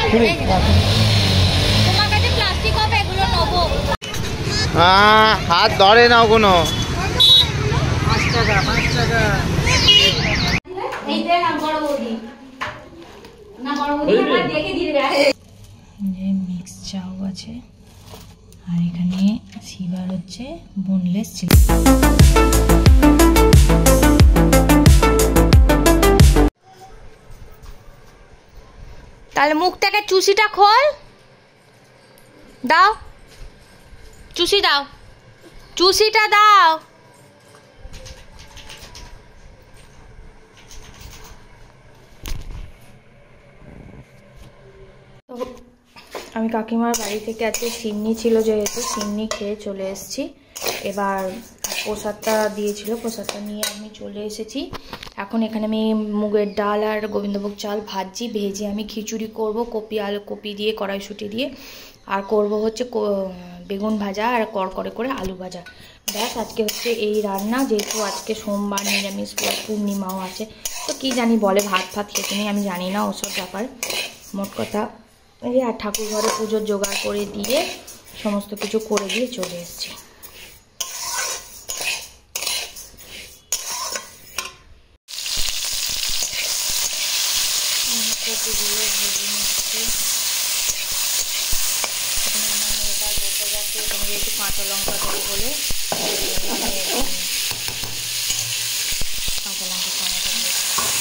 তোমার কাছে প্লাস্টিক হবে এগুলো নেবো। হ্যাঁ হাত ধরে নাও কোনো। 5 টাকা 5 টাকা। এই দেন না বড় বৌদি, না বড় বৌদি আমার দেখে দিয়ে দেয়। যে মিক্স চাউ আছে আর এখানে সিবার হচ্ছে বোনলেস চিলি। তাহলে মুখ থেকে চুষিটা খোল, দাও চুষি দাও, চুষিটা দাও। তো আমি কাকিমার বাড়ি থেকে আজকে সিন্নি ছিল, যেহেতু সিন্নি খেয়ে চলে এসেছি। এবার প্রসাদটা দিয়েছিল, প্রসাদটা নিয়ে আমি চলে এসেছি। এখন এখানে আমি মুগের ডাল আর গোবিন্দভোগ চাল ভাজি, ভেজে আমি খিচুড়ি করব কপি আলু কপি দিয়ে কড়াইশুঁটি দিয়ে, আর করব হচ্ছে বেগুন ভাজা আর কড়কড়ে করে আলু ভাজা। ব্যাস আজকে হচ্ছে এই রান্না। যেহেতু আজকে সোমবার নিরামিষ পূর্ণিমাও আছে, তো কী জানি বলে ভাত ফাত খেতে নেই, আমি জানি না ওসব ব্যাপার। মোট কথা এই আর ঠাকুর ঘরে পুজোর জোগাড় করে দিয়ে সমস্ত কিছু করে দিয়ে চলে এসেছি। কপিগুলো ভেজে নিচ্ছি। এখানে আমার মেয়েটা বসে গেছে, এখানে যেহেতু কাঁচা লঙ্কা দেবো বলে কাঁচা লঙ্কা টমেটো দিয়ে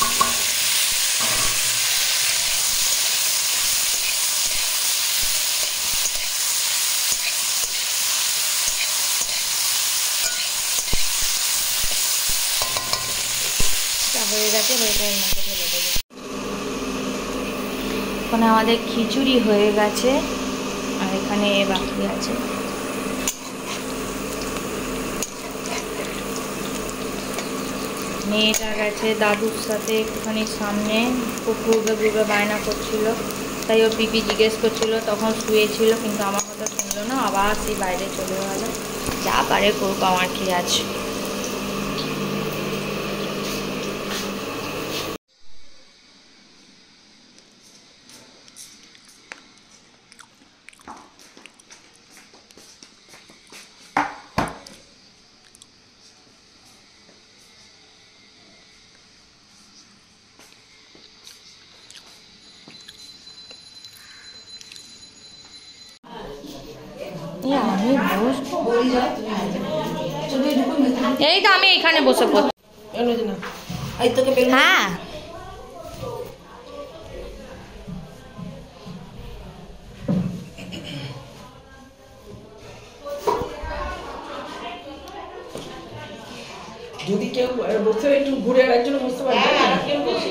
হয়ে গেছে। এর মধ্যে ঢেলে দেবো। এখানে আমাদের খিচুড়ি হয়ে গেছে আর এখানে বাকি আছে। মেয়েটা গেছে দাদুর সাথে একটুখানি সামনে, খুব ঘুরবে ঘুরবে বায়না করছিল, তাই ও পিপি জিজ্ঞেস করছিল, তখন শুয়েছিল কিন্তু আমার কথা শুনলো না, আবার সেই বাইরে চলে গেল। যা পারে করুক, আমার কি আছে। আমি বসবো, এই তো আমি এখানে বসে পড়ছি। হ্যাঁ যদি কেউ বসে একটু ঘুরে একজন বসতে পারে, কেউ বসে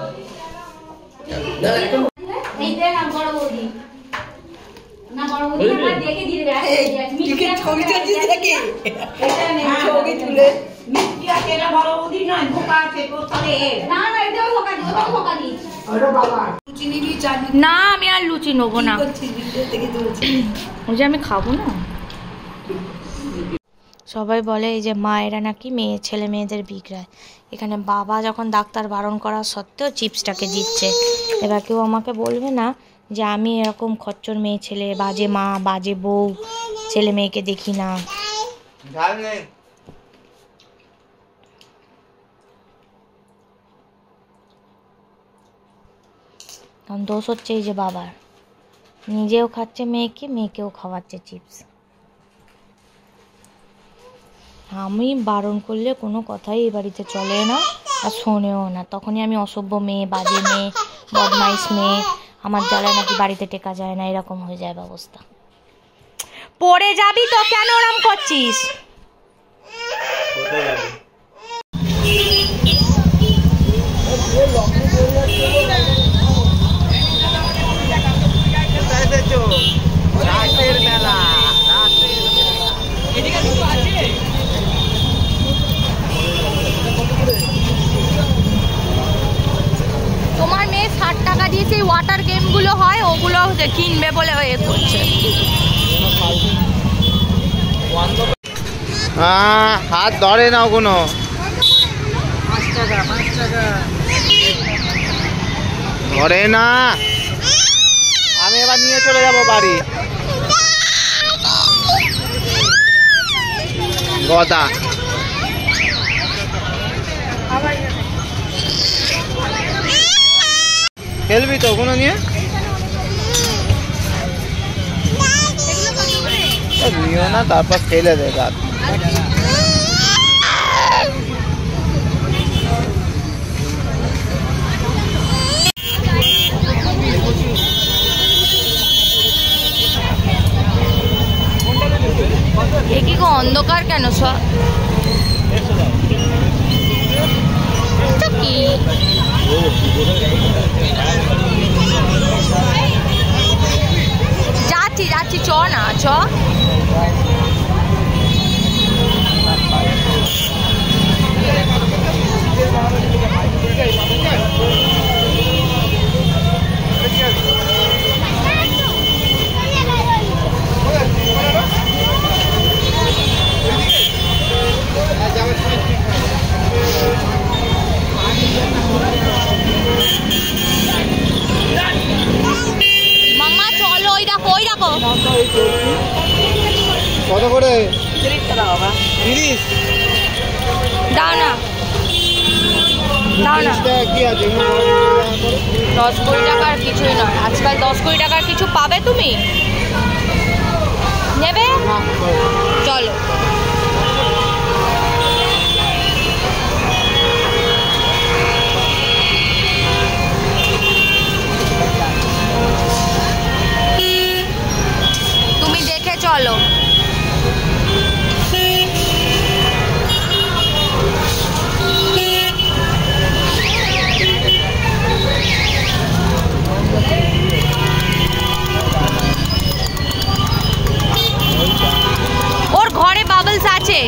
না এখন এই দেন না বড় বৌদি, না বড় বৌদি আমার দেখে দিয়ে দেয়। টিকিট ছবিটা দিয়ে দেখে এটা নেই, ছবি তুলে মিষ্টিয়া কেনা বড় বৌদি নয়, ধোকা আছে তো তাহলে না না এটাও ধোকা দিও, ওটাও ধোকা দিই। আরে বাবা লুচি নিবি চাটনি না, আমি আর লুচি নেবো না, ওই যে আমি খাবো না। সবাই বলে এই যে মায়েরা নাকি ছেলে মেয়েদের বিগড়ায়। এখানে বাবা যখন ডাক্তার বারণ করা সত্ত্বেও চিপসটাকে দিচ্ছে। এবার কেউ আমাকে বলবে না যে আমি এরকম খচ্চর মেয়ে ছেলে, বাজে মা বাজে বউ, ছেলে মেয়েকে দেখি না। কারণ দোষ হচ্ছে এই যে বাবার, নিজেও খাচ্ছে মেয়েকে, মেয়েকেও খাওয়াচ্ছে চিপস। আমি বারণ করলে কোনো কথাই এই বাড়িতে চলে না আর শোনেও না। তখনই আমি অসভ্য মেয়ে, বাজে মেয়ে, বদমাইশ মেয়ে, আমার জ্বালায় নাকি বাড়িতে টেকা যায় না, এরকম হয়ে যায় ব্যবস্থা। পড়ে যাবি তো, কেন ওরম করছিস? তোমার মেয়ে 60 টাকা দিয়ে সেই ওয়াটার গেমগুলো হয় ওগুলো কিনবে বলে এ করছে। হাত ধরে নাও কোনো। 5 টাকা 5 টাকা ধরে না। আবার নিয়ে চলে যাব বাড়ি। গদা খেলবি তো ওগুলো নিয়ে? নিও না, তারপর ফেলে দে রাত। কি গো অন্ধকার কেন সব? কি যাচ্ছি যাচ্ছি, চ না চ। মাম্মা চলো, ওই দেখো ওই দেখো। কত করে? 30 টাকা বাবা। 30? দাও না দাও না। কি আছে? 10-20 টাকার কিছুই নয় আজকাল। 10-20 টাকার কিছু পাবে তুমি? নেবে? চলো। তুমি দেখে চলো। ওর ঘরে বাবলস আছে।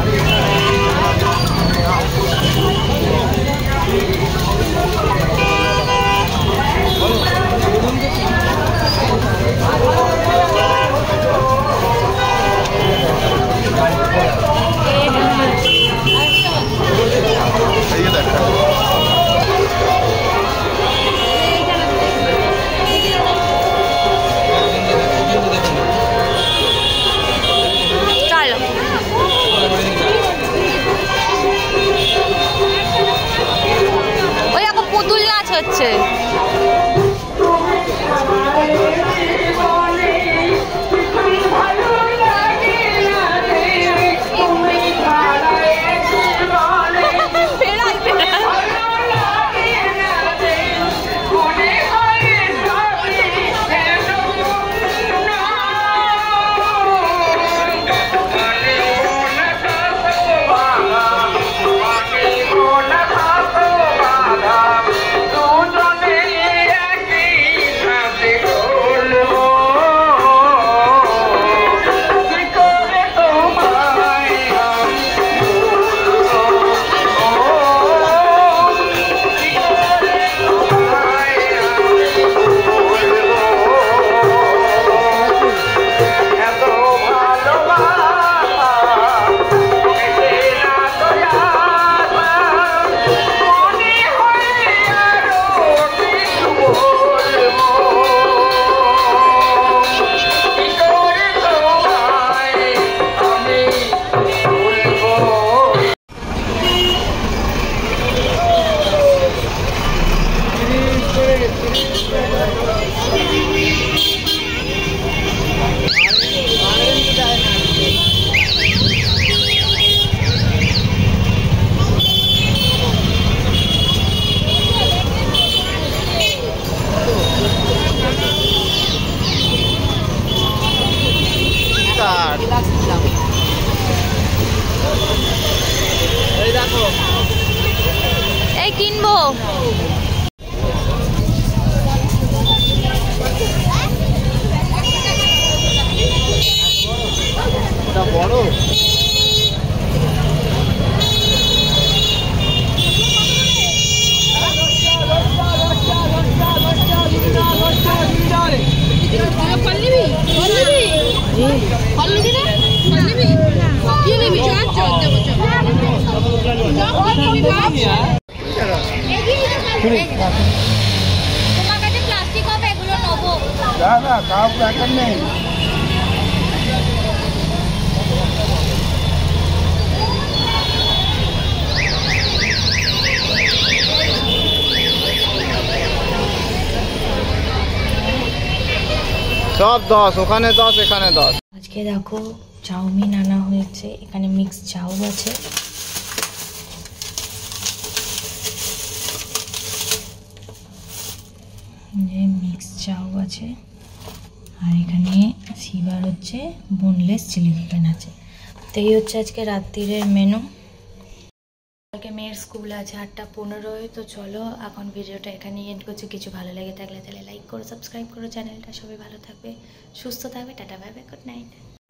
চলো। ওই এখন পুতুল নাচ হচ্ছে। এই কিনবো। বড় তোমার কাছে প্লাস্টিক হবে, এগুলো নেবো। দাদা কাউ ব্যাপার নেই। সব 10, ওখানে 10, এখানে 10। আজকে দেখো চাউমিন আনা হয়েছে, এখানে মিক্স চাউ আছে, মিক্স চাউ আছে, আর এখানে শিবার হচ্ছে বোনলেস চিলি চিকেন আছে। তো এই হচ্ছে আজকে রাত্রিরের মেনু। কালকে মেয়ের স্কুল আছে 8:15। তো চলো এখন ভিডিওটা এখানে এন্ড করছি। কিছু ভালো লেগে থাকলে তাহলে লাইক করো, সাবস্ক্রাইব করো চ্যানেলটা। সবাই ভালো থাকবে, সুস্থ থাকবে, tata bye bye, good night.